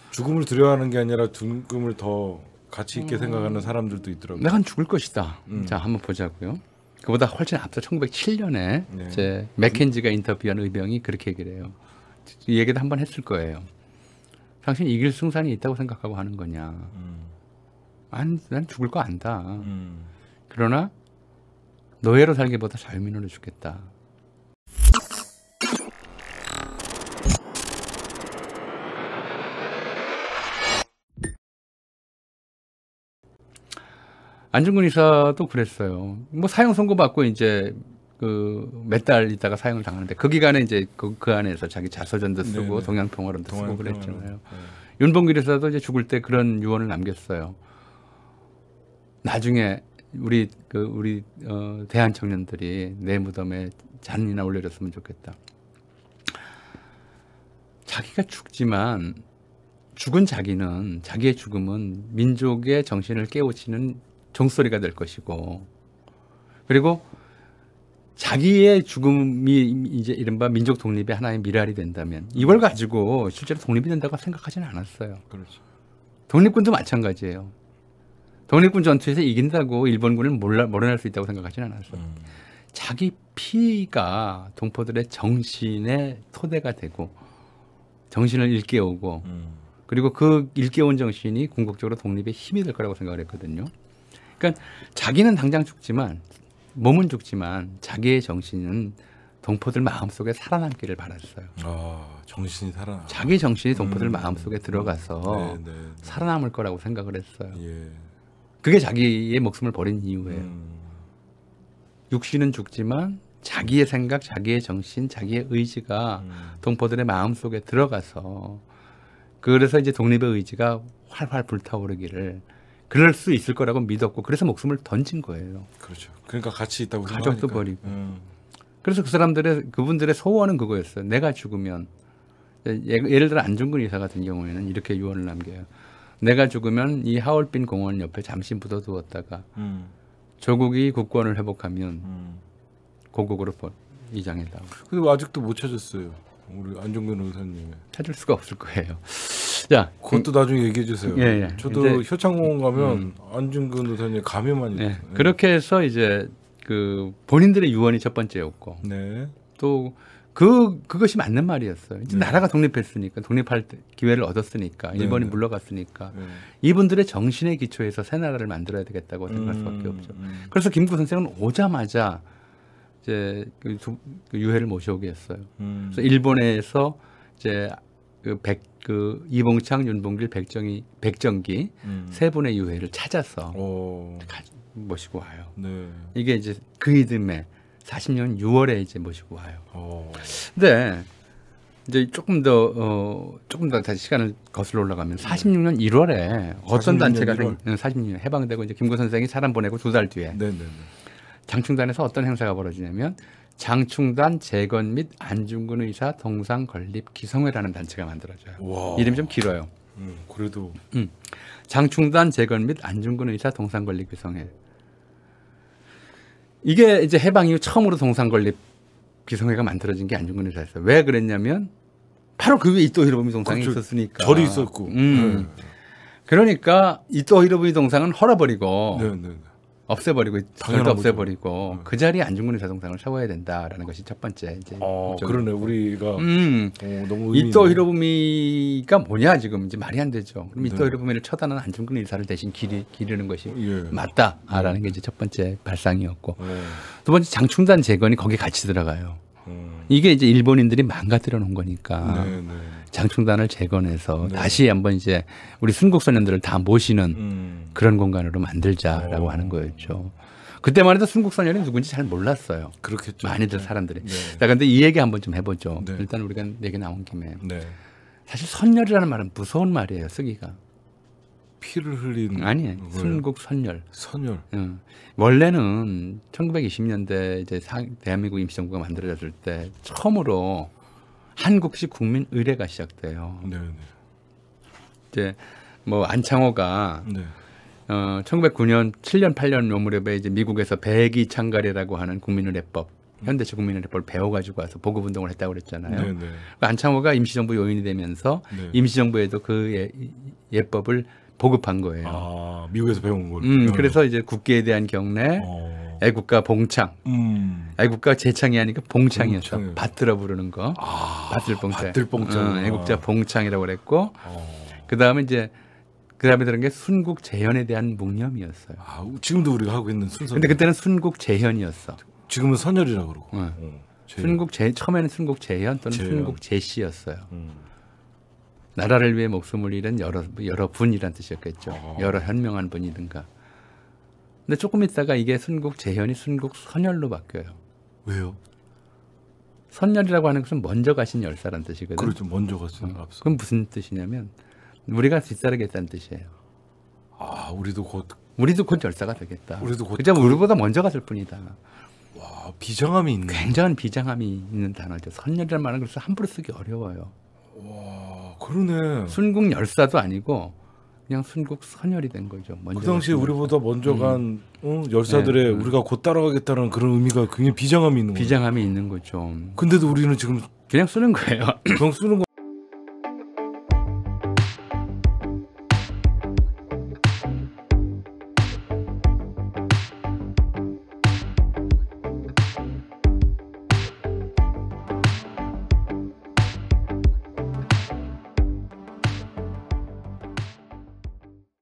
죽음을 두려워하는 게 아니라 죽음을 더 가치 있게 생각하는 사람들도 있더라고요. 내가 죽을 것이다. 자, 한번 보자고요. 그보다 훨씬 앞서 1907년에 네. 이제 맥켄지가 인터뷰한 의병이 그렇게 얘기를 해요. 이 얘기도 한번 했을 거예요. 당신 이길 승산이 있다고 생각하고 하는 거냐. 난 죽을 거 안다. 그러나 노예로 살기보다 자유민으로 죽겠다. 안중근 의사도 그랬어요. 뭐 사형 선고받고 이제 그 몇 달 있다가 사형을 당하는데 그 기간에 이제 그 안에서 자기 자서전도 쓰고 네네. 동양평화론도 쓰고 그랬잖아요. 네. 윤봉길 의사도 이제 죽을 때 그런 유언을 남겼어요. 나중에 우리 대한 청년들이 내 무덤에 잔이나 올려줬으면 좋겠다. 자기가 죽지만 죽은 자기는 자기의 죽음은 민족의 정신을 깨우치는 종소리가 될 것이고, 그리고 자기의 죽음이 이제 이른바 민족 독립의 하나의 미랄이 된다면 이걸 가지고 실제로 독립이 된다고 생각하지는 않았어요. 그렇죠. 독립군도 마찬가지예요. 독립군 전투에서 이긴다고 일본군을 몰아낼 수 있다고 생각하지는 않았어요. 자기 피가 동포들의 정신의 토대가 되고 정신을 일깨우고 그리고 그 일깨운 정신이 궁극적으로 독립의 힘이 될 거라고 생각을 했거든요. 그러니까 자기는 당장 죽지만 몸은 죽지만 자기의 정신은 동포들 마음속에 살아남기를 바랐어요. 정신이 살아. 자기 정신이 동포들 마음속에 들어가서 네. 살아남을 거라고 생각을 했어요. 예. 그게 자기의 목숨을 버린 이유예요. 육신은 죽지만 자기의 생각, 자기의 정신, 자기의 의지가 동포들의 마음속에 들어가서 그래서 이제 독립의 의지가 활활 불타오르기를 그럴 수 있을 거라고 믿었고 그래서 목숨을 던진 거예요. 그렇죠. 그러니까 가치 있다고 가족도 생각하니까. 버리고. 그래서 그분들의 소원은 그거였어요. 내가 죽으면 예를 들어 안중근 의사 같은 경우에는 이렇게 유언을 남겨요. 내가 죽으면 이 하얼빈 공원 옆에 잠시 묻어두었다가 조국이 국권을 회복하면 고국으로 이장해달라고. 근데 아직도 못 찾았어요. 우리 안중근 의사님. 찾을 수가 없을 거예요. 자, 그것도 나중에 얘기해 주세요. 예. 저도 효창공원 가면 안중근 의사님 가면만 있어요. 그렇게 해서 이제 그 본인들의 유언이 첫 번째였고, 네. 또 그것이 맞는 말이었어요. 이제 나라가 독립했으니까, 독립할 기회를 얻었으니까, 일본이 물러갔으니까 이분들의 정신의 기초에서 새 나라를 만들어야 되겠다고 생각할 수밖에 없죠. 그래서 김구 선생은 오자마자 이제 그 유해를 모셔오게 했어요. 그래서 일본에서 이제 이봉창, 윤봉길, 백정기 세 분의 유해를 찾아서 모시고 와요. 네. 이게 이제 그 이듬해 40년 6월에 이제 모시고 와요. 근데 이제 조금 더 다시 시간을 거슬러 올라가면 46년 1월에 어떤 단체가 46년 해방되고 이제 김구 선생이 사람 보내고 2달 뒤에 장충단에서 어떤 행사가 벌어지냐면 장충단 재건 및 안중근 의사 동상 건립 기성회라는 단체가 만들어져요. 와. 이름이 좀 길어요. 그래도 장충단 재건 및 안중근 의사 동상 건립 기성회. 이게 이제 해방 이후 처음으로 동상 건립 기성회가 만들어진 게 안중근 의사였어요. 왜 그랬냐면 바로 그 위에 이토 히로부미 동상이 있었으니까. 절이 있었고. 그러니까 이토 히로부미 동상은 헐어버리고. 네. 없애버리고 절도 없애버리고 그 자리에 안중근 의사 동상을 세워야 된다라는 것이 첫 번째 이제 그러네 우리가 너무 이토 히로부미가 뭐냐 지금 이제 말이 안 되죠. 그럼 이토 히로부미를 처단한 안중근 의사를 대신 기르는 것이 맞다라는 게 이제 첫 번째 발상이었고 두 번째 장충단 재건이 거기 같이 들어가요. 이게 이제 일본인들이 망가뜨려 놓은 거니까 장충단을 재건해서 다시 한번 이제 우리 순국선녀들을 다 모시는 그런 공간으로 만들자라고 하는 거였죠. 그때만 해도 순국선녀이 누군지 잘 몰랐어요. 그렇겠죠. 많이들 사람들이. 자, 근데 이 얘기 한번 좀 해보죠. 일단 우리가 얘기 나온 김에. 사실 선열이라는 말은 무서운 말이에요, 쓰기가. 피를 흘린. 아니에요. 순국선열. 선열. 원래는 1920년대 이제 대한민국 임시정부가 만들어졌을 때 처음으로 한국식 국민 의례가 시작돼요. 이제 뭐 안창호가 1909년 7년 8년 요 무렵에 이제 미국에서 백이창갈이라고 하는 국민의례법 현대식 국민의례법을 배워가지고 와서 보급운동을 했다고 그랬잖아요. 네네. 그러니까 안창호가 임시정부 요인이 되면서 네. 임시정부에도 그 예법을 보급한 거예요. 아, 미국에서 배운 걸. 그래서 이제 국기에 대한 경례, 애국가 봉창, 애국가 재창이 아니까 봉창이었어. 봉창이요. 받들어 부르는 거, 받들 봉창, 받들 봉창. 애국자 봉창이라고 그랬고, 그 다음에 이제 그 다음에 들은 게 순국 재현에 대한 묵념이었어요. 아, 지금도 우리가 하고 있는 순서. 근데 그때는 순국 재현이었어. 지금은 선열이라고 그러고. 재현. 순국 처음에는 순국 재현 또는 재현. 순국 제시였어요. 나라를 위해 목숨을 잃은 여러 분이란 뜻이었겠죠. 여러 현명한 분이든가. 근데 조금 있다가 이게 순국 재현이 순국 선열로 바뀌어요. 왜요? 선열이라고 하는 것은 먼저 가신 열사란 뜻이거든. 그렇죠. 먼저 갔어요. 앞서. 그럼 무슨 뜻이냐면 우리가 뒤따르겠다는 뜻이에요. 아, 우리도 곧 열사가 되겠다. 우리도 곧 그저 우리보다 먼저 갔을 뿐이다. 와, 비장함이 있네. 굉장한 비장함이 있는 단어죠. 선열이라는 말은 그래서 함부로 쓰기 어려워요. 와, 그러네. 순국 열사도 아니고 그냥 순국 선열이 된 거죠. 먼저 그 당시에 갔으면. 우리보다 먼저 간 열사들의 우리가 곧 따라가겠다는 그런 의미가 굉장히 비장함이 있는 거예요. 비장함이 있는 거죠. 근데도 우리는 지금 그냥 쓰는 거예요. 그냥 쓰는 거